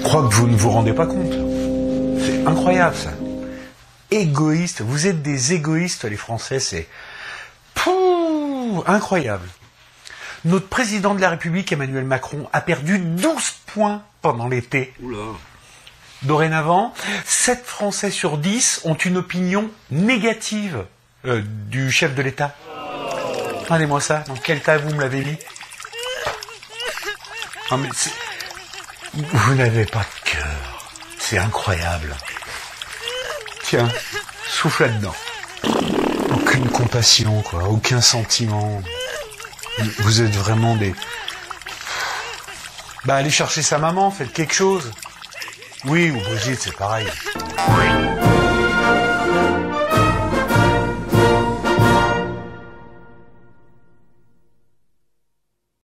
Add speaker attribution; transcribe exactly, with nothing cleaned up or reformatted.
Speaker 1: crois que vous ne vous rendez pas compte. C'est incroyable ça. Égoïste, vous êtes des égoïstes les Français, c'est Pouh, incroyable. Notre président de la République, Emmanuel Macron, a perdu douze points pendant l'été.
Speaker 2: Oula.
Speaker 1: Dorénavant, sept Français sur dix ont une opinion négative euh, du chef de l'État. Regardez-moi ça, dans quel tas vous me l'avez mis? Non mais c'est... Vous n'avez pas de cœur. C'est incroyable. Tiens, souffle là-dedans. Aucune compassion, quoi. Aucun sentiment. Vous êtes vraiment des... Bah, allez chercher sa maman, faites quelque chose. Oui, ou Brigitte, c'est pareil.